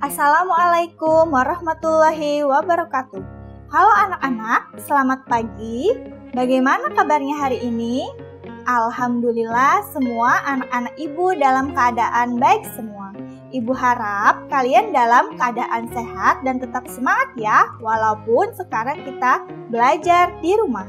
Assalamualaikum warahmatullahi wabarakatuh. Halo anak-anak, selamat pagi. Bagaimana kabarnya hari ini? Alhamdulillah semua anak-anak ibu dalam keadaan baik semua. Ibu harap kalian dalam keadaan sehat dan tetap semangat ya, walaupun sekarang kita belajar di rumah.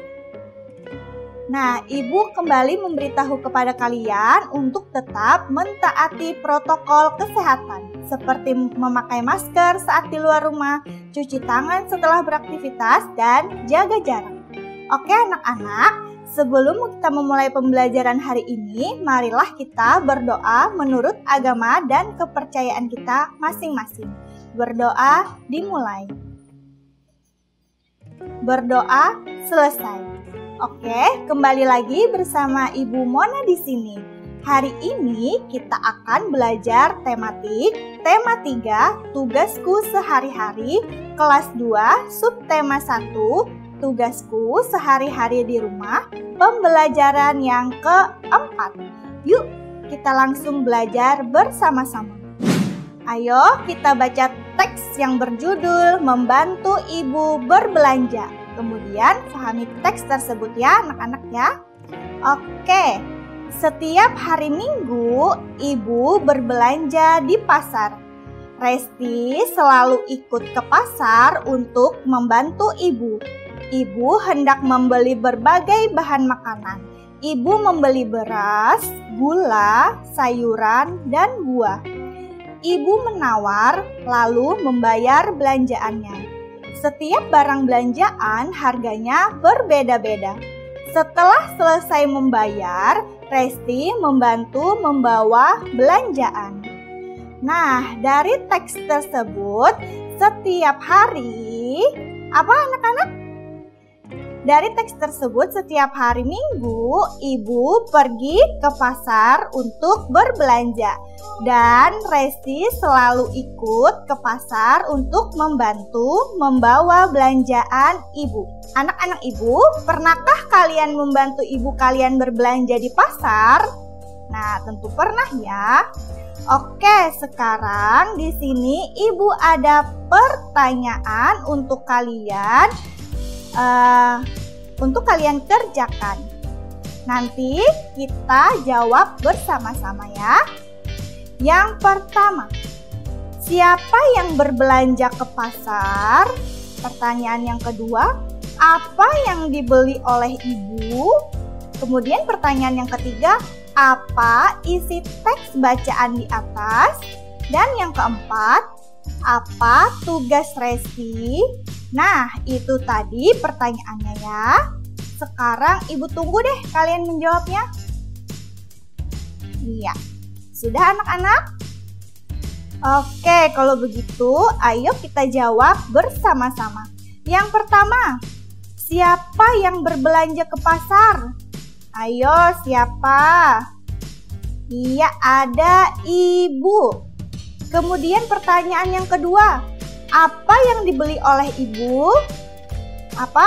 Nah, ibu kembali memberitahu kepada kalian untuk tetap mentaati protokol kesehatan, seperti memakai masker saat di luar rumah, cuci tangan setelah beraktivitas, dan jaga jarak. Oke anak-anak, sebelum kita memulai pembelajaran hari ini, marilah kita berdoa menurut agama dan kepercayaan kita masing-masing. Berdoa dimulai. Berdoa selesai. Oke, kembali lagi bersama Ibu Mona di sini. Hari ini kita akan belajar tematik tema 3, tugasku sehari-hari, kelas 2, subtema 1, tugasku sehari-hari di rumah, pembelajaran yang keempat. Yuk, kita langsung belajar bersama-sama. Ayo kita baca teks yang berjudul Membantu Ibu Berbelanja. Kemudian pahami teks tersebut ya anak-anak ya. Oke, setiap hari Minggu ibu berbelanja di pasar. Resti selalu ikut ke pasar untuk membantu ibu. Ibu hendak membeli berbagai bahan makanan. Ibu membeli beras, gula, sayuran, dan buah. Ibu menawar lalu membayar belanjaannya. Setiap barang belanjaan harganya berbeda-beda. Setelah selesai membayar, Resti membantu membawa belanjaan. Nah, dari teks tersebut, setiap hari, apa anak-anak? Dari teks tersebut, setiap hari Minggu, ibu pergi ke pasar untuk berbelanja. Dan Resti selalu ikut ke pasar untuk membantu membawa belanjaan ibu. Anak-anak ibu, pernahkah kalian membantu ibu kalian berbelanja di pasar? Nah, tentu pernah ya. Oke, sekarang di sini ibu ada pertanyaan untuk kalian. Untuk kalian kerjakan. Nanti kita jawab bersama-sama ya. Yang pertama, siapa yang berbelanja ke pasar? Pertanyaan yang kedua, apa yang dibeli oleh ibu? Kemudian pertanyaan yang ketiga, apa isi teks bacaan di atas? Dan yang keempat, apa tugas Resti? Nah, itu tadi pertanyaannya ya. Sekarang ibu tunggu deh kalian menjawabnya. Iya, sudah anak-anak? Oke, kalau begitu ayo kita jawab bersama-sama. Yang pertama, siapa yang berbelanja ke pasar? Ayo, siapa? Iya, ada ibu. Kemudian pertanyaan yang kedua, apa yang dibeli oleh ibu? Apa?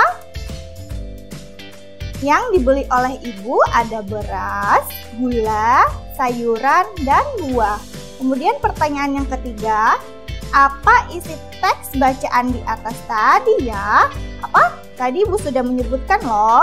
Yang dibeli oleh ibu ada beras, gula, sayuran, dan buah. Kemudian pertanyaan yang ketiga, apa isi teks bacaan di atas tadi ya? Apa? Tadi ibu sudah menyebutkan loh.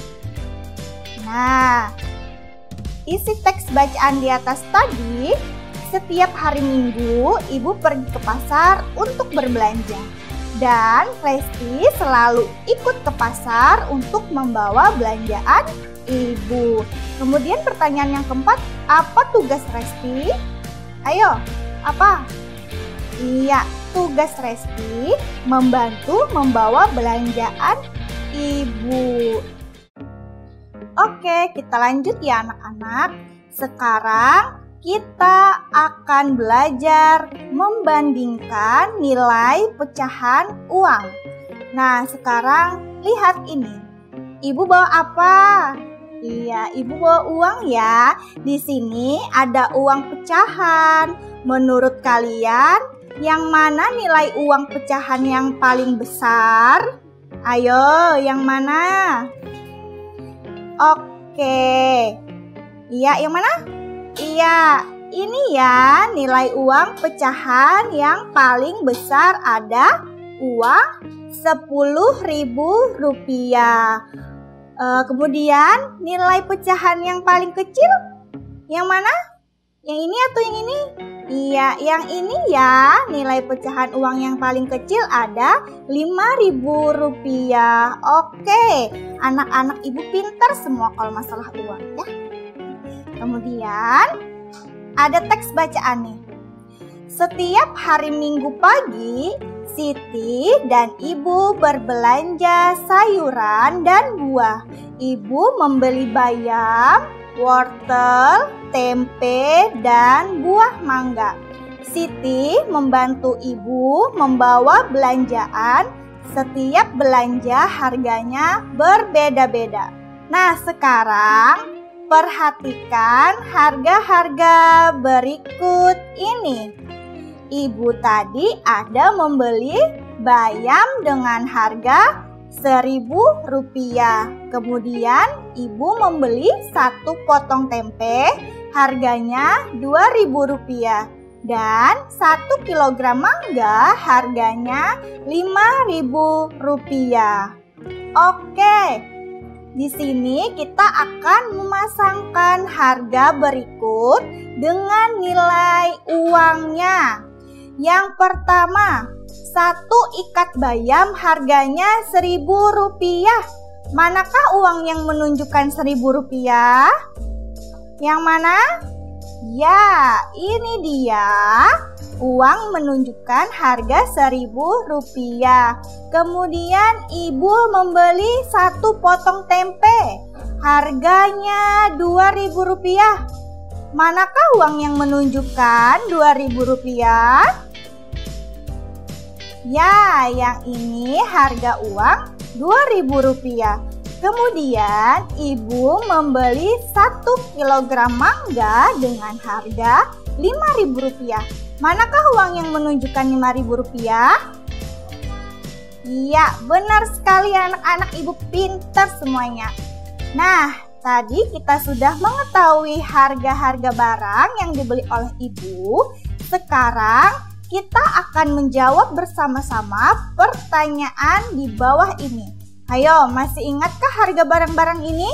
Nah, isi teks bacaan di atas tadi, setiap hari Minggu, ibu pergi ke pasar untuk berbelanja. Dan Resti selalu ikut ke pasar untuk membawa belanjaan ibu. Kemudian pertanyaan yang keempat, apa tugas Resti? Ayo, apa? Iya, tugas Resti membantu membawa belanjaan ibu. Oke, kita lanjut ya anak-anak. Sekarang kita akan belajar membandingkan nilai pecahan uang. Nah, sekarang lihat ini. Ibu bawa apa? Iya, ibu bawa uang ya. Di sini ada uang pecahan. Menurut kalian, yang mana nilai uang pecahan yang paling besar? Ayo, yang mana? Oke. Iya, yang mana? Iya, Ini ya nilai uang pecahan yang paling besar, ada uang Rp10.000. Kemudian nilai pecahan yang paling kecil yang mana? Yang ini atau yang ini? Iya, yang ini ya. Nilai pecahan uang yang paling kecil ada Rp5.000. Oke, anak-anak ibu pintar semua kalau masalah uang ya. Kemudian ada teks bacaan nih. Setiap hari Minggu pagi, Siti dan ibu berbelanja sayuran dan buah. Ibu membeli bayam, wortel, tempe, dan buah mangga. Siti membantu ibu membawa belanjaan. Setiap belanja harganya berbeda-beda. Nah, sekarang perhatikan harga-harga berikut ini. Ibu tadi ada membeli bayam dengan harga Rp1.000. Kemudian ibu membeli 1 potong tempe, harganya Rp2.000. Dan 1 kilogram mangga harganya Rp5.000. Oke, di sini kita akan memasangkan harga berikut dengan nilai uangnya. Yang pertama, 1 ikat bayam harganya Rp1.000. Manakah uang yang menunjukkan Rp1.000? Yang mana? Ya, ini dia. Uang menunjukkan harga Rp1.000. Kemudian ibu membeli 1 potong tempe. Harganya Rp2.000. Manakah uang yang menunjukkan Rp2.000? Ya, yang ini harga uang Rp2.000. Kemudian ibu membeli 1 kilogram mangga dengan harga Rp5.000. Manakah uang yang menunjukkan Rp5.000? Iya, benar sekali anak-anak ibu pintar semuanya. Nah, tadi kita sudah mengetahui harga-harga barang yang dibeli oleh ibu. Sekarang kita akan menjawab bersama-sama pertanyaan di bawah ini. Ayo, masih ingatkah harga barang-barang ini?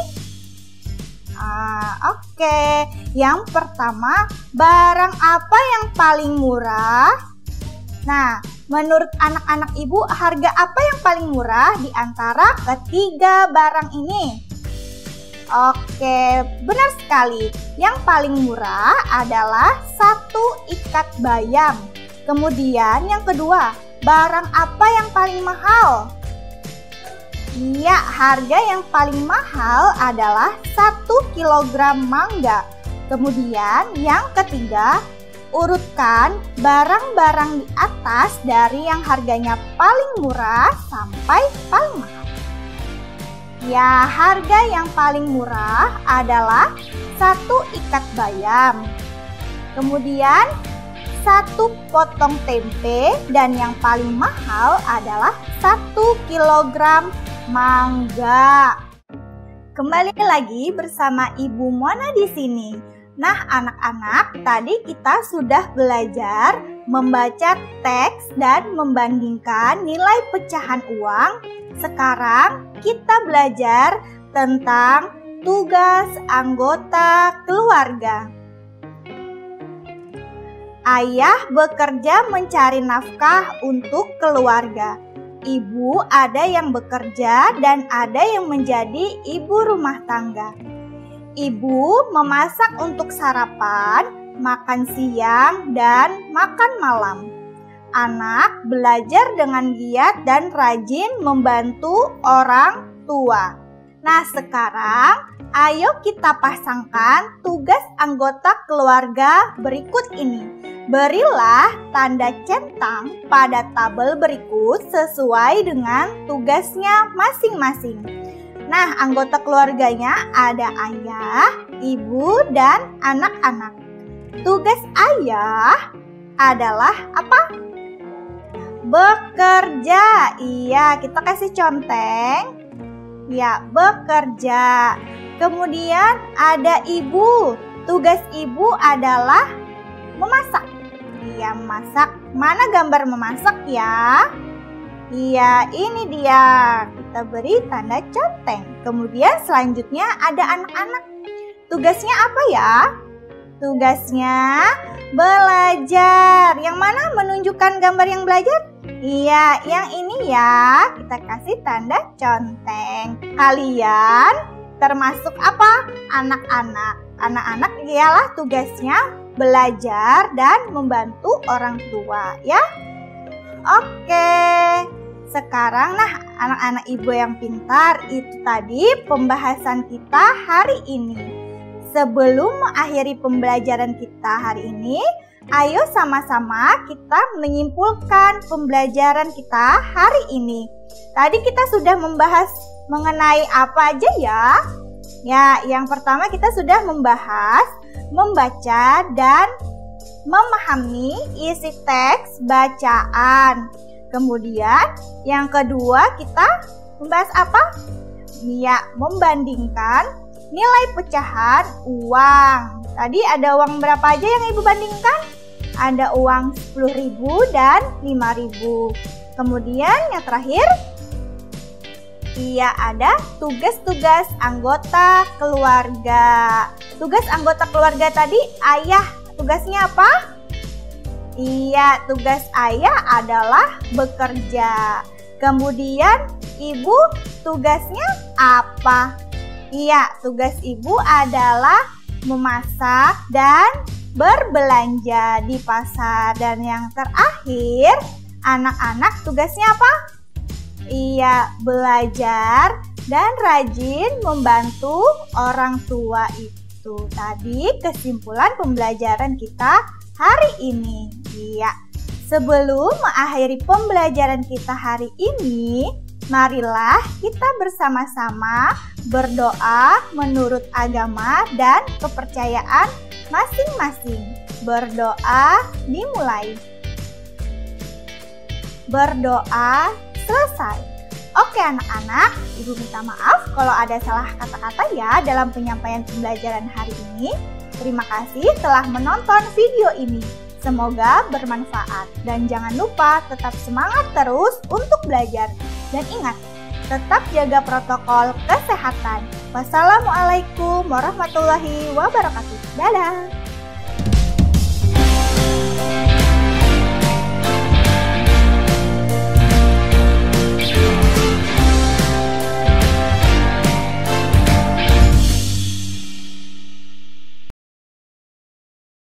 Oke. Yang pertama, barang apa yang paling murah? Nah, menurut anak-anak ibu, harga apa yang paling murah di antara ketiga barang ini? Oke, benar sekali. Yang paling murah adalah 1 ikat bayam. Kemudian yang kedua, barang apa yang paling mahal? Iya, harga yang paling mahal adalah 1 kilogram mangga. Kemudian yang ketiga, urutkan barang-barang di atas dari yang harganya paling murah sampai paling mahal. Ya, harga yang paling murah adalah 1 ikat bayam. Kemudian 1 potong tempe, dan yang paling mahal adalah 1 kilogram mangga. Kembali lagi bersama Ibu Mona di sini. Nah, anak-anak, tadi kita sudah belajar membaca teks dan membandingkan nilai pecahan uang. Sekarang kita belajar tentang tugas anggota keluarga. Ayah bekerja mencari nafkah untuk keluarga. Ibu ada yang bekerja dan ada yang menjadi ibu rumah tangga. Ibu memasak untuk sarapan, makan siang, dan makan malam. Anak belajar dengan giat dan rajin membantu orang tua. Nah, sekarang ayo kita pasangkan tugas anggota keluarga berikut ini. Berilah tanda centang pada tabel berikut sesuai dengan tugasnya masing-masing. Nah, anggota keluarganya ada ayah, ibu, dan anak-anak. Tugas ayah adalah apa? Bekerja. Iya, kita kasih conteng. Ya, bekerja. Kemudian ada ibu. Tugas ibu adalah memasak. Iya, memasak. Mana gambar memasak ya? Iya, ini dia. Kita beri tanda conteng. Kemudian selanjutnya ada anak-anak. Tugasnya apa ya? Tugasnya belajar. Yang mana menunjukkan gambar yang belajar? Iya, yang ini ya. Kita kasih tanda conteng. Kalian termasuk apa? Anak-anak. Anak-anak ialah tugasnya belajar dan membantu orang tua ya. Oke. Sekarang anak-anak ibu yang pintar, itu tadi pembahasan kita hari ini. Sebelum mengakhiri pembelajaran kita hari ini, ayo sama-sama kita menyimpulkan pembelajaran kita hari ini. Tadi kita sudah membahas mengenai apa aja ya? Ya, yang pertama kita sudah membahas membaca dan memahami isi teks bacaan. Kemudian yang kedua kita membahas apa? Ya, membandingkan nilai pecahan uang. Tadi ada uang berapa aja yang Ibu bandingkan? Ada uang 10.000 dan 5.000. Kemudian yang terakhir, iya, ada tugas-tugas anggota keluarga. Tugas anggota keluarga tadi ayah, tugasnya apa? Iya, tugas ayah adalah bekerja. Kemudian ibu tugasnya apa? Iya, tugas ibu adalah memasak dan berbelanja di pasar. Dan yang terakhir, anak-anak tugasnya apa? Iya, belajar dan rajin membantu orang tua itu. Tadi kesimpulan pembelajaran kita hari ini. Iya, sebelum mengakhiri pembelajaran kita hari ini, marilah kita bersama-sama berdoa menurut agama dan kepercayaan masing-masing. Berdoa dimulai. Berdoa selesai. Oke anak-anak, Ibu minta maaf kalau ada salah kata-kata ya dalam penyampaian pembelajaran hari ini. Terima kasih telah menonton video ini. Semoga bermanfaat dan jangan lupa tetap semangat terus untuk belajar. Dan ingat, tetap jaga protokol kesehatan. Wassalamualaikum warahmatullahi wabarakatuh. Dadah!